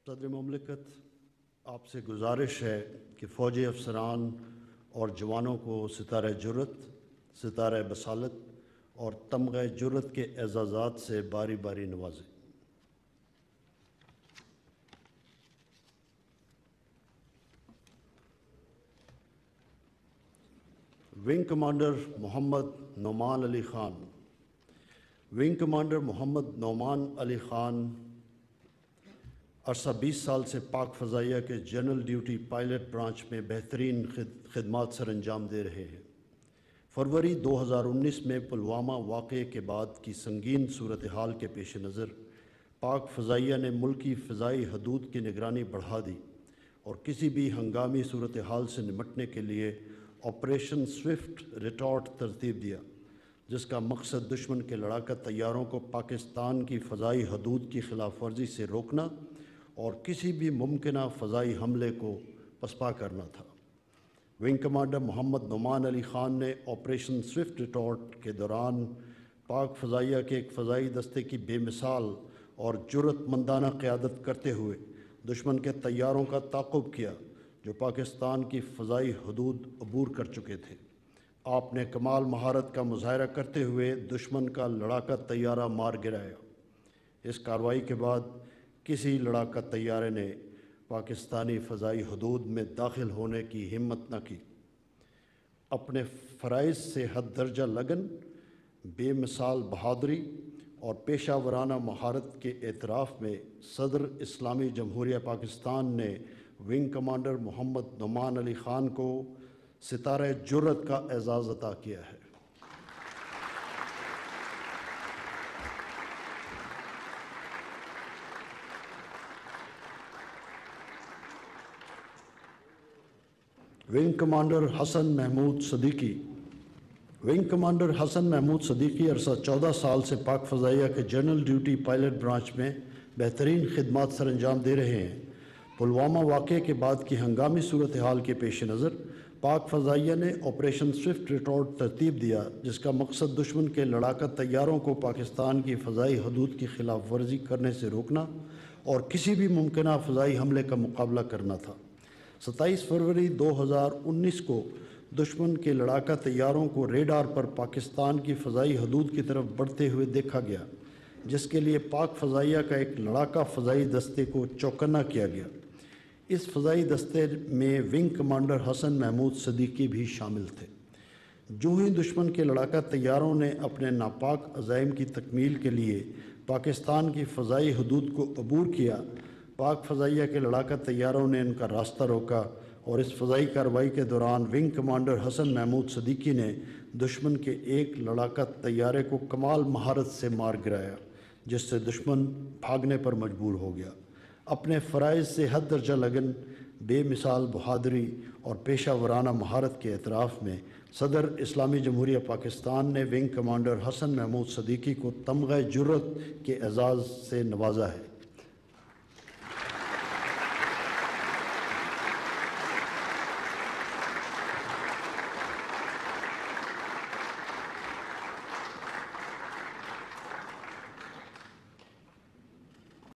صدر مملکت آپ سے گزارش ہے کہ فوجی افسران اور جوانوں کو ستارہ جرت، ستارہ بصالت اور تمغہ جرت کے اعزازات سے باری باری نوازیں۔ Wing commander Muhammad Noman Ali Khan. Wing commander Muhammad Noman Ali Khan عرصہ 20 سال سے پاک فضائیہ کے جنرل ڈیوٹی پائلٹ برانچ میں بہترین خدمات سر انجام دے رہے ہیں۔ فروری 2019 میں پلوامہ واقعے کے بعد کی سنگین صورتحال کے پیش نظر پاک فضائیہ نے ملکی فضائی حدود کی نگرانی بڑھا دی اور کسی بھی ہنگامی صورتحال سے نمٹنے کے لیے آپریشن سوئفٹ ریٹارٹ ترتیب دیا، جس کا مقصد دشمن کے لڑاکا طیاروں کو پاکستان کی فضائی حدود کی خلاف ورزی سے روکنا اور کسی بھی ممکنہ فضائی حملے کو پسپا کرنا تھا۔ ونگ کمانڈر محمد نعمان علی خان نے آپریشن سوئفٹ ریٹارٹ کے دوران پاک فضائیہ کے ایک فضائی دستے کی بے مثال اور جرأت مندانہ قیادت کرتے ہوئے دشمن کے طیاروں کا تعاقب کیا جو پاکستان کی فضائی حدود عبور کر چکے تھے۔ آپ نے کمال مہارت کا مظاہرہ کرتے ہوئے دشمن کا لڑاکا طیارہ مار گرایا۔ اس کارروائی کے بعد کسی لڑاکا طیارے نے پاکستانی فضائی حدود میں داخل ہونے کی ہمت نہ کی۔ اپنے فرائض سے حد درجہ لگن، بے مثال بہادری اور پیشہ ورانہ مہارت کے اعتراف میں صدر اسلامی جمہوریہ پاکستان نے ونگ کمانڈر محمد نعمان علی خان کو ستارہ جرت کا اعزاز عطا کیا ہے۔ Wing commander Hassan Mahmood Siddiqui. Wing commander Hassan Mahmood Siddiqui عرصہ 14 سال سے پاک فضائیہ کے جنرل ڈیوٹی پائلٹ برانچ میں بہترین خدمات سر انجام دے رہے ہیں۔ پلوامہ واقعے کے بعد کی ہنگامی صورتحال کے پیش نظر پاک فضائیہ نے آپریشن سوئفٹ ریٹارٹ ترتیب دیا، جس کا مقصد دشمن کے لڑاکا طیاروں کو پاکستان کی فضائی حدود کی خلاف ورزی کرنے سے روکنا اور کسی بھی ممکنہ فضائی حملے کا مقابلہ کرنا تھا۔ 27 فروری 2019 کو دشمن کے لڑاکا طیاروں کو ریڈار پر پاکستان کی فضائی حدود کی طرف بڑھتے ہوئے دیکھا گیا، جس کے لیے پاک فضائیہ کا ایک لڑاکا فضائی دستے کو چوکنا کیا گیا۔ اس فضائی دستے میں ونگ کمانڈر حسن محمود صدیقی بھی شامل تھے۔ جو ہی دشمن کے لڑاکا طیاروں نے اپنے ناپاک عزائم کی تکمیل کے لیے پاکستان کی فضائی حدود کو عبور کیا، پاک فضائیہ کے لڑاکا طیاروں نے ان کا راستہ روکا اور اس فضائی کارروائی کے دوران ونگ کمانڈر حسن محمود صدیقی نے دشمن کے ایک لڑاکا طیارے کو کمال مہارت سے مار گرایا، جس سے دشمن بھاگنے پر مجبور ہو گیا۔ اپنے فرائض سے حد درجہ لگن، بے مثال بہادری اور پیشہ ورانہ مہارت کے اعتراف میں صدر اسلامی جمہوریہ پاکستان نے ونگ کمانڈر حسن محمود صدیقی کو تمغہ جرت کے اعزاز سے نوازا ہے۔